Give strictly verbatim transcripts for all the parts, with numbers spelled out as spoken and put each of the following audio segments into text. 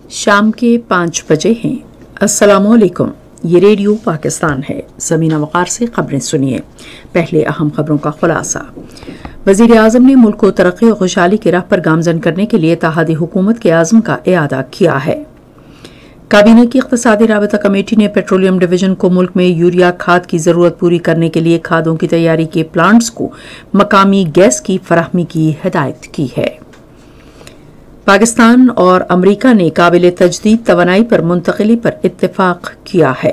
शाम के पाँच बजे हैं। अस्सलामुअलैकुम, ये रेडियो पाकिस्तान है। ज़मीना वक़ार से खबरें सुनिए। पहले अहम खबरों का खुलासा। वज़ीर आज़म ने मुल्क को तरक्की और खुशहाली की राह पर गामज़न करने के लिए इत्तेहादी हुकूमत के आज़म का इआदा किया है। काबीना की इक़्तिसादी राबता कमेटी ने पेट्रोलियम डिवीजन को मुल्क में यूरिया खाद की ज़रूरत पूरी करने के लिए खादों की तैयारी के प्लांट्स को मकामी गैस की फराहमी की हिदायत की है। पाकिस्तान और अमरीका ने काबिल तजदीद तवानाई पर मुंतकिली पर इत्तेफाक किया है।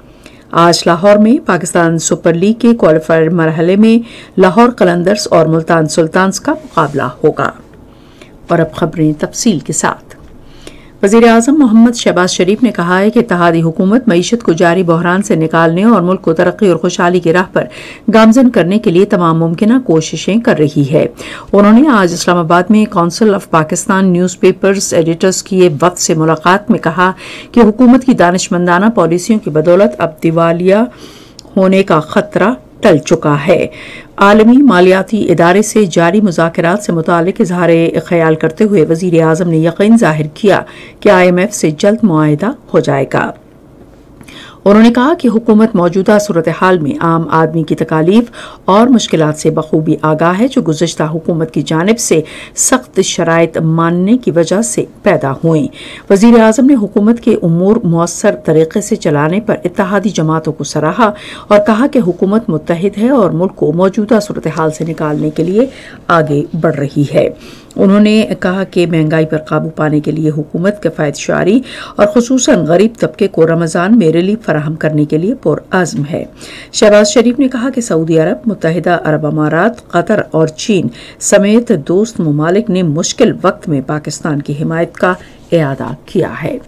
आज लाहौर में पाकिस्तान सुपर लीग के क्वालिफायर मरहले में लाहौर कलंदर्स और मुल्तान सुल्तान्स का मुकाबला होगा। और अब खबरें तफसील के साथ। वज़ीर आज़म मोहम्मद शहबाज शरीफ ने कहा है कि इत्तेहादी हुकूमत मईशत को जारी बहरान से निकालने और मुल्क को तरक्की और खुशहाली की राह पर गामज़न करने के लिए तमाम मुमकिन कोशिशें कर रही है। उन्होंने आज इस्लामाबाद में council of Pakistan newspapers editors की वक्त से मुलाकात में कहा कि हुकूमत की दानिशमंदाना पॉलिसियों की बदौलत अब दिवालिया होने का खतरा टल चुका है। आलमी मालियाती इदारे से जारी मुज़ाकरात से मुतालिक इज़हार ख्याल करते हुए वज़ीर आज़म ने यकीन जाहिर किया कि आई एम एफ से जल्द मुआहिदा हो जाएगा। उन्होंने कहा कि हुकूमत मौजूदा सूरत हाल में आम आदमी की तकालीफ और मुश्किलात से बखूबी आगाह है, जो गुज़श्ता हुकूमत की जानिब से सख्त शराइत मानने की वजह से पैदा हुई। वज़ीर आज़म ने हुकूमत के उमूर मुअस्सर तरीके से चलाने पर इत्तेहादी जमातों को सराहा और कहा कि हुकूमत मुत्तहिद है और मुल्क को मौजूदा सूरत हाल से निकालने के लिए आगे बढ़ रही है। उन्होंने कहा कि महंगाई पर काबू पाने के लिए हुकूमत किफ़ायत शारी और खुसूसन गरीब तबके को रमज़ान में रिलीफ फराहम करने के लिए पुरअज़्म है। शहबाज शरीफ ने कहा कि सऊदी अरब, मुत्तहिदा अरब अमारात, कतर और चीन समेत दोस्त ममालिक ने मुश्किल वक्त में पाकिस्तान की हिमायत का इआदा किया है।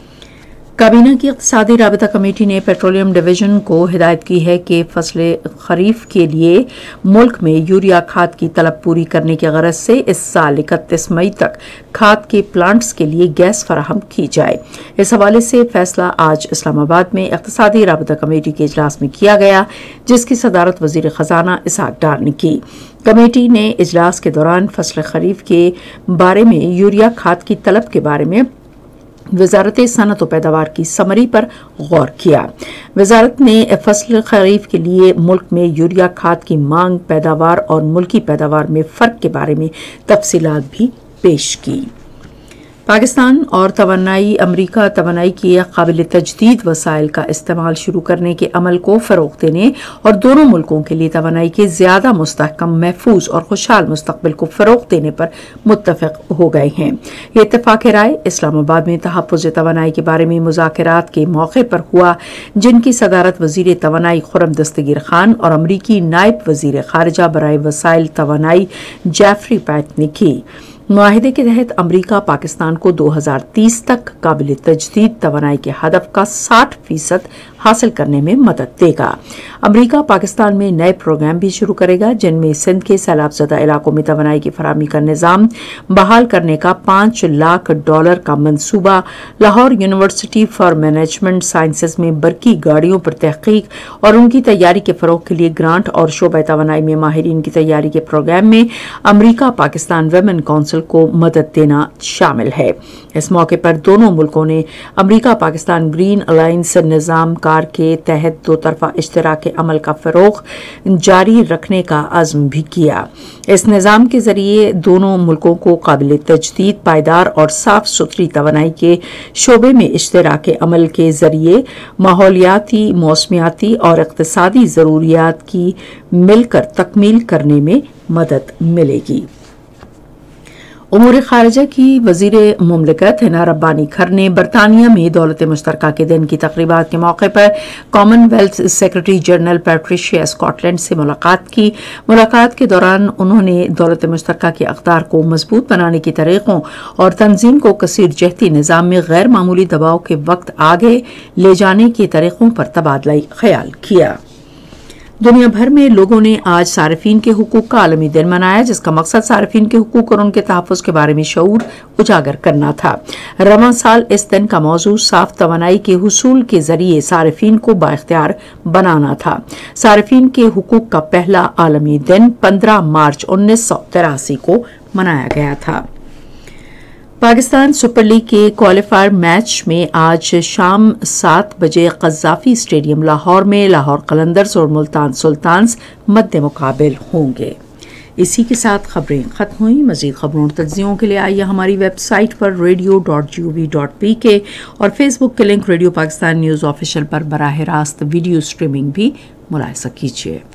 काबीना की इक़्तिसादी राबता कमेटी ने पेट्रोलियम डिवीजन को हिदायत की है कि फसले खरीफ के लिए मुल्क में यूरिया खाद की तलब पूरी करने की गरज से इस साल इकतीस मई तक खाद के प्लांट्स के लिए गैस फराहम की जाए। इस हवाले से फैसला आज इस्लामाबाद में इक़्तिसादी राबता कमेटी के इजलास में किया गया, जिसकी सदारत वज़ीर ख़जाना इसहाक डार ने की। कमेटी ने इजलास के दौरान फसल खरीफ के बारे में यूरिया खाद की तलब के बारे में वजारत सनत और पैदावार की समरी पर गौर किया। वजारत ने फसल खरीफ के लिए मुल्क में यूरिया खाद की मांग, पैदावार और मुल्की पैदावार में फ़र्क के बारे में तफसीलात भी पेश की। पाकिस्तान और तवानाई अमरीका तवानाई की काबिल तजदीद वसाइल का इस्तेमाल शुरू करने के अमल को फ़रोग़ देने और दोनों मुल्कों के लिए तवानाई के ज़्यादा मुस्तहकम, महफूज और खुशहाल मुस्तक़बिल को फ़रोग़ देने पर मुत्तफ़िक़ हो गए हैं। ये इत्तेफ़ाक़ राय इस्लामाबाद में तहफ़्फ़ुज़ तवानाई के बारे में मुज़ाकरात के मौके पर हुआ, जिनकी सदारत वज़ीर तवानाई खुर्रम दस्तगीर खान और अमरीकी नायब वज़ीर ख़ारिजा बराए वसाइल तवानाई जेफरी पैट ने की। मुआहिदे के तहत अमरीका पाकिस्तान को दो हज़ार तीस तक काबिल तजदीद तवानाई के हदफ का साठ फीसद हासिल करने में मदद देगा। अमरीका पाकिस्तान में नए प्रोग्राम भी शुरू करेगा, जिनमें सिंध के सैलाब ज़दा इलाकों में तवानाई की फराहमी का निज़ाम बहाल करने का पाँच लाख डॉलर का मंसूबा, Lahore university for management sciences में बरकी गाड़ियों पर तहकीक और उनकी तैयारी के फ़रोग़ के लिए ग्रांट और शोबा तवानाई में माहिरीन की तैयारी के प्रोग्राम में अमरीका पाकिस्तान वेमेन काउंसिल को मदद देना शामिल है। इस मौके पर दोनों मुल्कों ने अमरीका पाकिस्तान ग्रीन अलायंस निज़ाम कार के तहत दो तरफा इश्तराक अमल का फ़रोग़ जारी रखने का अज़्म भी किया। इस निज़ाम के ज़रिए दोनों मुल्कों को काबिल तजदीद, पायदार और साफ सुथरी तवानाई के शोबे में इश्तराक अमल के ज़रिए माहौलियाती, मौसमियाती और इक़्तिसादी ज़रूरियात की मिलकर तकमील करने में मदद मिलेगी। उमूर खारिजा की वज़ीर मुमलिकत हिना रब्बानी खर ने बरतानिया में दौलत मुश्तरका के दिन की तक़रीबात के मौके पर commonwealth secretary general Patricia Scotland से मुलाकात की। मुलाकात के दौरान उन्होंने दौलत मुश्तरका के अक़दार को मजबूत बनाने के तरीक़ों और तंजीम को कसीर जहती निज़ाम में गैर मामूली दबाव के वक्त आगे ले जाने के तरीक़ों पर तबादला ख्याल किया। दुनिया भर में लोगों ने आज सार्फिन के हुकूक का आलमी दिन मनाया, जिसका मकसद सार्फिन के हुकूक और उनके तहफ़्फ़ुज़ के बारे में शऊर उजागर करना था। रवां साल इस दिन का मौजू साफ तवानाई के हुसूल के जरिए सार्फिन को बाइख्तियार बनाना था। सार्फिन के हुकूक का पहला आलमी दिन पंद्रह मार्च उन्नीस सौ तिरासी को मनाया गया था। पाकिस्तान सुपर लीग के क्वालिफायर मैच में आज शाम सात बजे कज़ाफी स्टेडियम लाहौर में लाहौर कलंदर्स और मुल्तान सुल्तान्स मद्दे मुकाबिल होंगे। इसी के साथ खबरें खत्म हुई। मजीद खबरों और तज्जियों के लिए आइए हमारी वेबसाइट पर radio dot G O V dot P K और फेसबुक के link radio Pakistan news official पर बराह रास्त वीडियो स्ट्रीमिंग भी मुलाहिजा कीजिए।